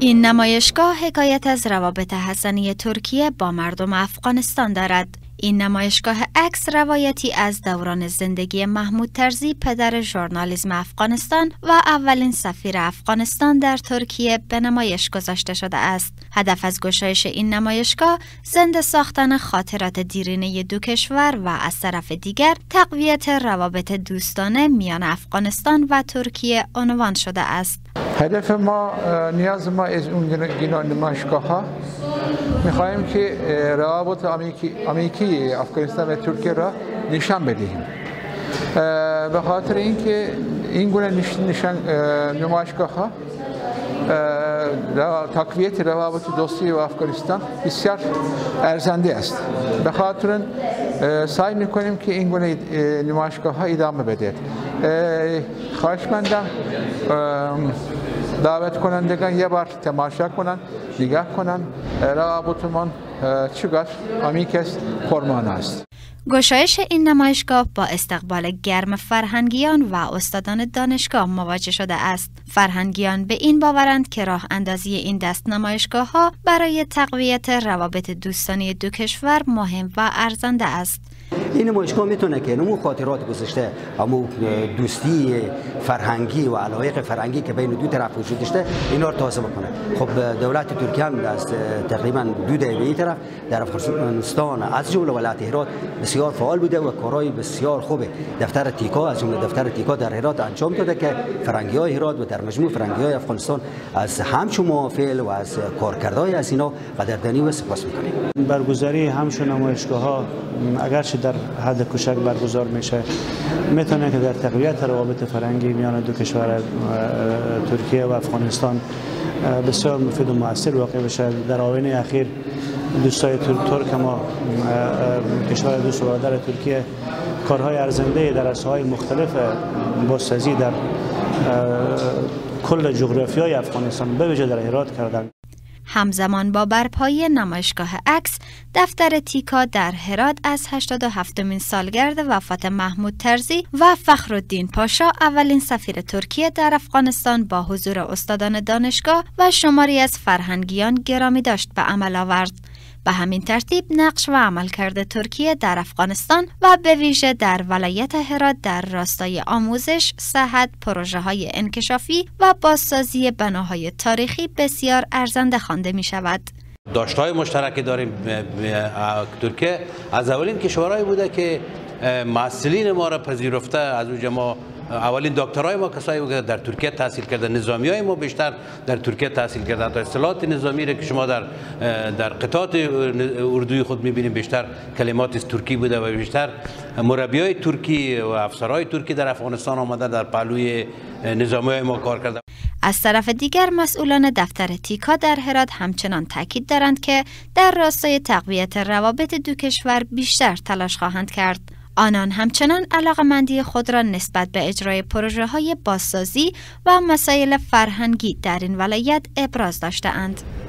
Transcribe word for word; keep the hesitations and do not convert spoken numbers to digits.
این نمایشگاه حکایت از روابط حسنی ترکیه با مردم افغانستان دارد. این نمایشگاه عکس روایتی از دوران زندگی محمود طرزی، پدر ژورنالیسم افغانستان و اولین سفیر افغانستان در ترکیه، به نمایش گذاشته شده است. هدف از گشایش این نمایشگاه زنده ساختن خاطرات دیرینه دو کشور و از طرف دیگر تقویت روابط دوستانه میان افغانستان و ترکیه عنوان شده است. هدف ما، نیاز ما از اون نمایشگاه ها میخواهیم که روابط عمیقی افغانستان و ترکیه را نشان بدهیم. به خاطر اینکه این گونه نشان نمایشگاه ها تقویت روابط دوستی و افغانستان بسیار ارزنده است. به خاطر سعی میکنیم که این گونه نمایشگاه ها ادامه بده. خواهشمندم دعوت کنندگان یه بار تماشا کنن، نگاه کنن روابطمان چقدر عمیق است، پرمعنی است. گشایش این نمایشگاه با استقبال گرم فرهنگیان و استادان دانشگاه مواجه شده است. فرهنگیان به این باورند که راه اندازی این دست نمایشگاه ها برای تقویت روابط دوستانه دو کشور مهم و ارزنده است. این نمایشگاه میتونه که نمو خاطرات گذشته، امو دوستی فرهنگی و علایق فرهنگی که بین دو طرف وجود داشته، اینا رو تازه بکنه. خب دولت ترکیه هم از تقریبا دو دهه به این طرف در افغانستان از جمله ولایت هرات بسیار فعال بوده و کارهای بسیار خوبه. دفتر تیکا از جمله دفتر تیکا در هرات انجام داده که فرهنگی‌های هرات و در مجموع فرهنگی‌های افغانستان از همچون موافل و از کارکردهای از اینا قدردانی و سپاس می‌کنیم. برگزاری همچون نمایشگاه‌ها اگرچه در حد کوچک برگزار میشه، میتونه که در تقویت روابط فرهنگی میان دو کشور ترکیه و افغانستان بسیار مفید و مؤثر واقع بشه. در آینه اخیر دوستای ترک ما، کشور دوست و برادر ترکیه، کارهای ارزنده در عرصه‌های مختلف بازسازی در کل جغرافیای افغانستان به ویژه در هرات کردند. همزمان با برپایی نمایشگاه عکس، دفتر تیکا در هرات از هشتاد و هفتمین سالگرد وفات محمود طرزی و فخرالدین پاشا، اولین سفیر ترکیه در افغانستان، با حضور استادان دانشگاه و شماری از فرهنگیان گرامی داشت به عمل آورد. به همین ترتیب نقش و عملکرد ترکیه در افغانستان و به ویژه در ولایت هرات در راستای آموزش، صحت، پروژه‌های انکشافی و بازسازی بناهای تاریخی بسیار ارزنده خوانده می شود. داشته‌های مشترکی داریم. ترکیه از اولین کشورهایی بوده که محصلین ما را پذیرفته. از اونجا ما اولین دکترای ما کسایی بود که در ترکیه تحصیل کرده، نظامیای ما بیشتر در ترکیه تحصیل کرده. تا اصطلاحات نظامی را که شما در در قطعات اردوی خود می‌بینید بیشتر کلمات از ترکی بوده و بیشتر مربیای ترکی و افسرهای ترکی در افغانستان آمده در پهلوی نظامیای ما کار کرده. از طرف دیگر مسئولان دفتر تیکا در هرات همچنان تاکید دارند که در راستای تقویت روابط دو کشور بیشتر تلاش خواهند کرد. آنان همچنان علاقه‌مندی خود را نسبت به اجرای پروژه‌های بازسازی و مسائل فرهنگی در این ولایت ابراز داشته‌اند.